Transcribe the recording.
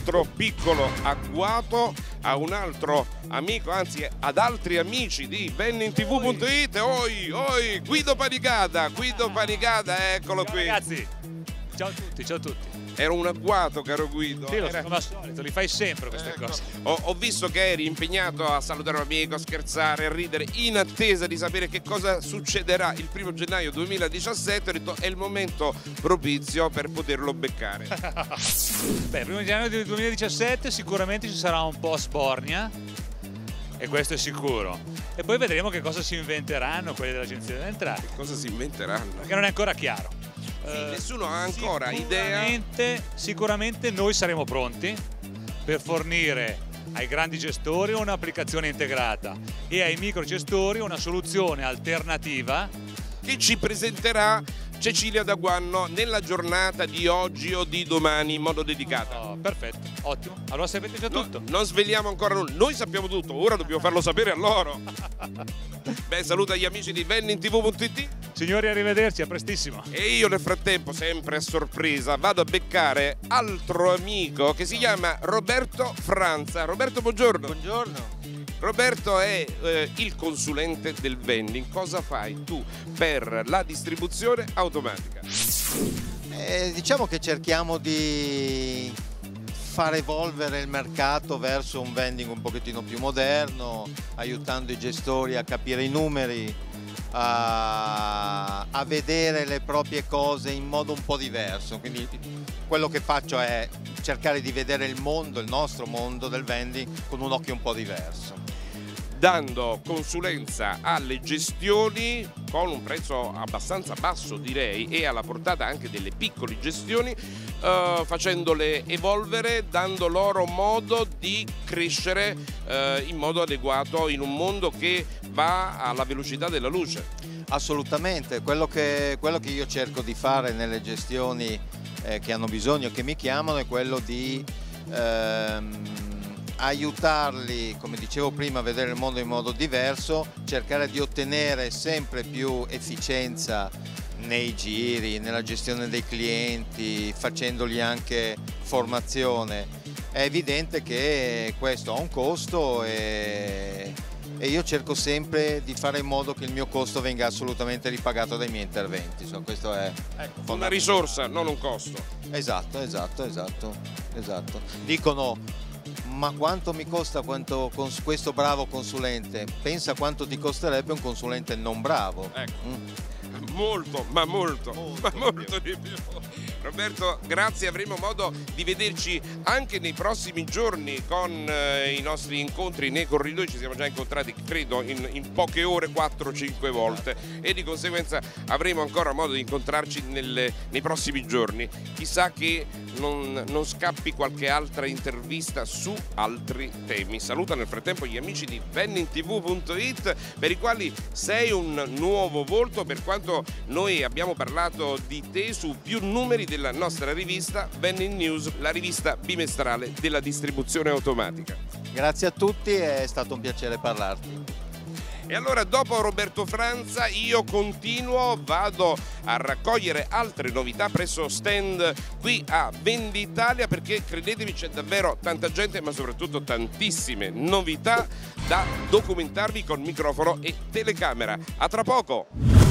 altro piccolo agguato a un altro amico, anzi ad altri amici di VenninTV.it. Oi, Guido Panicata, eccolo Ciao qui. ragazzi, ciao a tutti, ciao a tutti. Era un agguato, caro Guido. Sì, lo so, come al solito, li fai sempre queste Ecco. cose. Ho visto che eri impegnato a salutare un amico, a scherzare, a ridere, in attesa di sapere che cosa succederà il 1° gennaio 2017. Ho detto è il momento propizio per poterlo beccare. Beh, il 1° gennaio del 2017 sicuramente ci sarà un po' a Sbornia, e questo è sicuro. E poi vedremo che cosa si inventeranno quelli dell'Agenzia delle Entrate, Cosa si inventeranno? perché non è ancora chiaro. Sì, nessuno ha ancora idea. Sicuramente noi saremo pronti per fornire ai grandi gestori un'applicazione integrata e ai microgestori una soluzione alternativa Che ci presenterà Cecilia Daguanno nella giornata di oggi o di domani in modo dedicato. Oh, perfetto, ottimo. Allora sapete già tutto. Non sveliamo ancora nulla, noi sappiamo tutto, ora dobbiamo farlo sapere a loro. Beh, saluta gli amici di VenninTV.it. Signori, arrivederci, a prestissimo. E io nel frattempo, sempre a sorpresa, vado a beccare altro amico che si chiama Roberto Franza. Roberto, buongiorno. Buongiorno. Roberto è il consulente del vending. Cosa fai tu per la distribuzione automatica? Diciamo che cerchiamo di far evolvere il mercato verso un vending un pochettino più moderno, aiutando i gestori a capire i numeri, a vedere le proprie cose in modo un po' diverso. Quindi quello che faccio è cercare di vedere il mondo, il nostro mondo del vending con un occhio un po' diverso. Dando consulenza alle gestioni con un prezzo abbastanza basso, direi, e alla portata anche delle piccole gestioni, facendole evolvere, dando loro modo di crescere in modo adeguato in un mondo che va alla velocità della luce. Assolutamente, quello che io cerco di fare nelle gestioni che hanno bisogno, che mi chiamano, è quello di aiutarli, come dicevo prima, a vedere il mondo in modo diverso, cercare di ottenere sempre più efficienza nei giri, nella gestione dei clienti, facendogli anche formazione. È evidente che questo ha un costo e io cerco sempre di fare in modo che il mio costo venga assolutamente ripagato dai miei interventi. Insomma, questo è Una risorsa, non un costo. Esatto. Dicono: ma quanto mi costa questo bravo consulente? Pensa quanto ti costerebbe un consulente non bravo. Ecco. Molto di più. Roberto, grazie, avremo modo di vederci anche nei prossimi giorni con i nostri incontri nei corridoi. Ci siamo già incontrati, credo, in poche ore 4-5 volte, e di conseguenza avremo ancora modo di incontrarci nei prossimi giorni. Chissà che non scappi qualche altra intervista su altri temi. Saluta nel frattempo gli amici di VenninTV.it, per i quali sei un nuovo volto, per quanto noi abbiamo parlato di te su più numeri della nostra rivista Vending News, la rivista bimestrale della distribuzione automatica. Grazie a tutti, è stato un piacere parlarti. E allora, dopo Roberto Franza, io continuo, vado a raccogliere altre novità presso stand qui a Venditalia, perché credetemi c'è davvero tanta gente, ma soprattutto tantissime novità da documentarvi con microfono e telecamera. A tra poco!